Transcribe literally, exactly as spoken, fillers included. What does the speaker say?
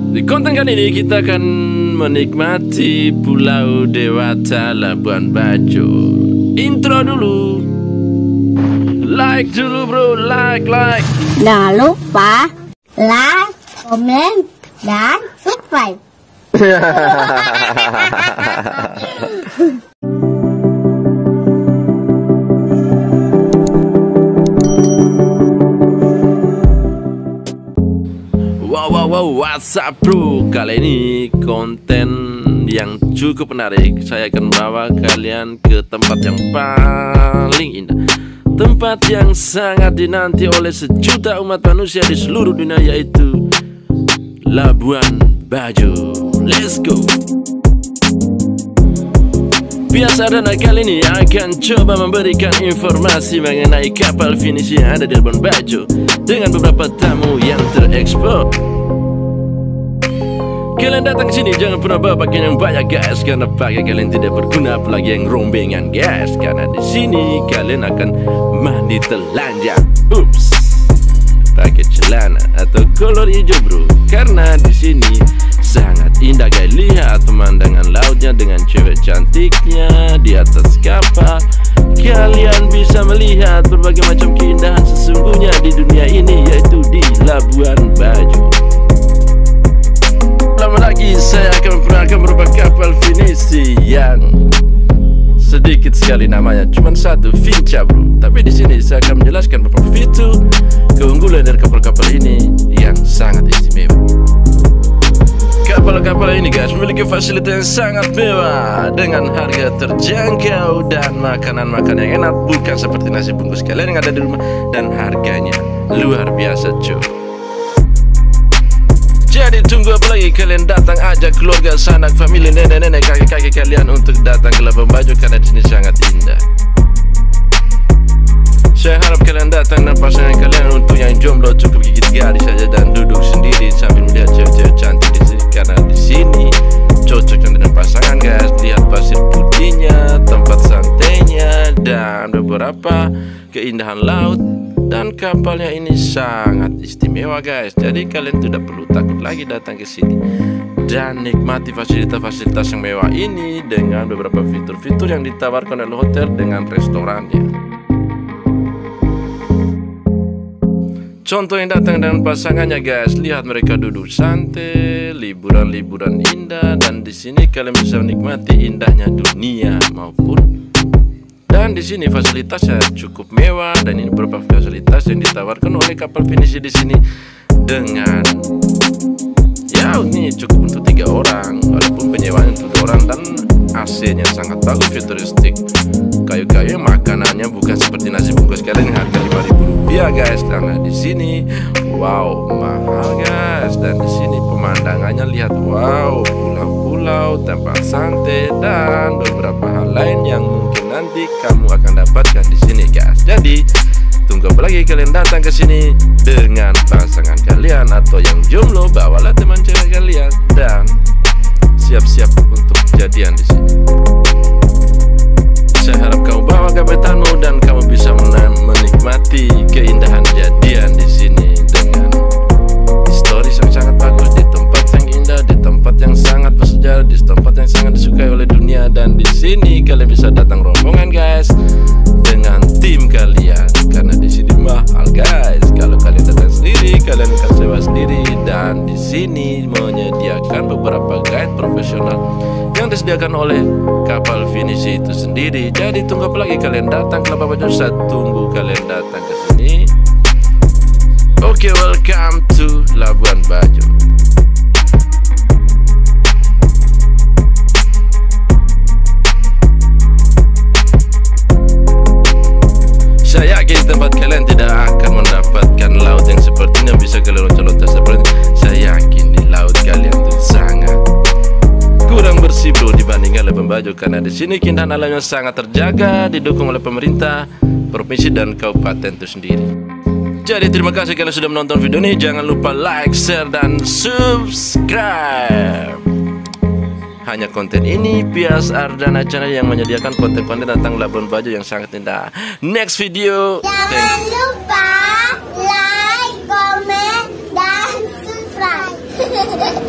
Di konten kali ini kita akan menikmati Pulau Dewata Labuan Bajo. Intro dulu. Like dulu bro, like, like. Jangan lupa like, komen, dan subscribe. Wow, wow, wow, what's up bro? Kali ini konten yang cukup menarik. Saya akan bawa kalian ke tempat yang paling indah, tempat yang sangat dinanti oleh sejuta umat manusia di seluruh dunia, yaitu Labuan Bajo. Let's go. Biasa dan kali ini akan coba memberikan informasi mengenai kapal finisi yang ada di Labuan Bajo dengan beberapa tamu yang terekspor. Kalian datang ke sini jangan pernah bawa pakaian yang banyak guys, karena pakaian kalian tidak berguna, apalagi yang rombengan guys. Karena di sini kalian akan mandi telanjang. Ups, pakai celana atau kolor hijau bro, karena di sini sangat indah guys. Lihat pemandangan lautnya dengan cewek cantiknya di atas kapal. Kalian bisa melihat berbagai macam keindahan sesungguhnya di dunia ini, yaitu di Labuan Bajo. Lama lagi saya akan memperkenalkan beberapa kapal finisi yang sedikit sekali namanya, cuma satu, Vinca bro. Tapi di sini saya akan menjelaskan beberapa fitur keunggulan dari kapal-kapal ini yang sangat istimewa. Kapal-kapal ini guys memiliki fasilitas yang sangat mewah dengan harga terjangkau dan makanan-makanan yang enak, bukan seperti nasi bungkus kalian yang ada di rumah, dan harganya luar biasa cuy. Jadi tunggu apa lagi, kalian datang ajak keluarga, sanak, famili, nenek-nenek, kakek-kakek kalian untuk datang ke Labuan Bajo karena di sini sangat indah. Saya harap kalian datang dan pasangan kalian. Untuk yang jomblo cukup gigit garis saja dan duduk sendiri sambil melihat cewek-cewek cantik di sini, karena di sini cocok dengan pasangan guys. Lihat pasir putihnya, tempat santainya, dan beberapa keindahan laut. Dan kapalnya ini sangat istimewa guys. Jadi kalian tidak perlu takut lagi datang ke sini dan nikmati fasilitas-fasilitas yang mewah ini dengan beberapa fitur-fitur yang ditawarkan oleh hotel dengan restorannya. Contoh yang datang dengan pasangannya guys, lihat mereka duduk santai, liburan-liburan indah, dan di sini kalian bisa menikmati indahnya dunia maupun. Dan di sini fasilitasnya cukup mewah, dan ini beberapa fasilitas yang ditawarkan oleh kapal finisi di sini dengan ya ini cukup untuk tiga orang, walaupun penyewaan untuk dua orang, dan A C-nya sangat bagus, futuristik. Kayu-kayu makanannya bukan seperti nasi bungkus kalian yang harga lima ribu rupiah guys, karena di sini wow mahal guys. Dan di sini pemandangannya lihat wow, pulau-pulau, tempat santai, dan beberapa hal lain yang mungkin nanti kamu akan dapatkan di sini guys. Jadi tunggu apa lagi, kalian datang ke sini dengan pasangan kalian atau yang jomblo, bawalah teman cewek kalian dan siap-siap untuk kejadian di sini. Saya harap kamu bawa gebetanmu dan kamu bisa menikmati keindahan jadian di sini dengan historis yang sangat bagus, di tempat yang indah, di tempat yang sangat bersejarah, di tempat yang sangat disukai oleh dunia. Dan di sini kalian bisa datang rombongan guys dengan tim kalian, karena di sini mahal guys. Kalau kalian datang sendiri, kalian akan sewa sendiri, dan di sini menyediakan beberapa guide profesional yang disediakan oleh kapal finisi itu sendiri. Jadi tunggu apa lagi, kalian datang ke Labuan Bajo. Saya tunggu kalian datang ke sini. Oke, okay, welcome to Labuan Bajo. Saya yakin di tempat kalian tidak akan mendapatkan laut yang seperti ini, yang bisa kalian loncat-loncat seperti ini. Saya yakin di laut kalian itu sangat kurang bersih bro dibandingkan Labuan Bajo, karena di sini keindahan alamnya sangat terjaga, didukung oleh pemerintah, provinsi, dan kabupaten itu sendiri. Jadi terima kasih kalian sudah menonton video ini. Jangan lupa like, share, dan subscribe. Hanya konten ini Pias Ardana Channel yang menyediakan konten-konten tentang Labuan Bajo yang sangat indah. Next video. Jangan lupa like, komen, dan subscribe.